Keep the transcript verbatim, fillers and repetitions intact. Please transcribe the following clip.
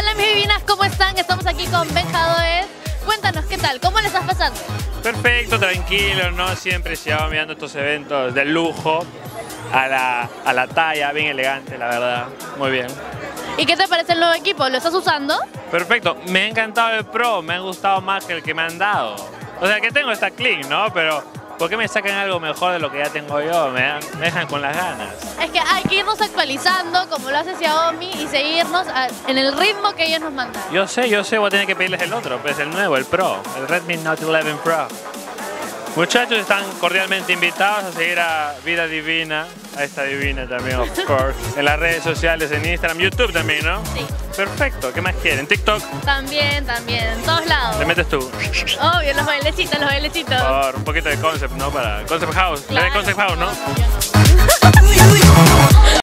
Hola mis divinas, ¿cómo están? Estamos aquí con Benja Doez. Cuéntanos, ¿qué tal? ¿Cómo le estás pasando? Perfecto, tranquilo, ¿no? Siempre llevaba mirando estos eventos de lujo, a la, a la talla, bien elegante, la verdad. Muy bien. ¿Y qué te parece el nuevo equipo? ¿Lo estás usando? Perfecto, me ha encantado el Pro, me ha gustado más que el que me han dado. O sea, que tengo está clean, ¿no? Pero ¿por qué me sacan algo mejor de lo que ya tengo yo? Me, dan, me dejan con las ganas. Es que hay que irnos actualizando, como lo hace Xiaomi, y seguirnos a, en el ritmo que ellos nos mandan. Yo sé, yo sé, voy a tener que pedirles el otro, pues el nuevo, el Pro, el Redmi Note once Pro. Muchachos, están cordialmente invitados a seguir a Vida Divina, a esta divina también, of course, en las redes sociales, en Instagram, YouTube también, ¿no? Sí. Perfecto, ¿qué más quieren? TikTok. También, también, en todos lados. Le metes tú. Obvio, los bailecitos, los bailecitos. Por un poquito de concept, ¿no? Para Concept House. Claro. ¿Le Concept House, no? Yo no.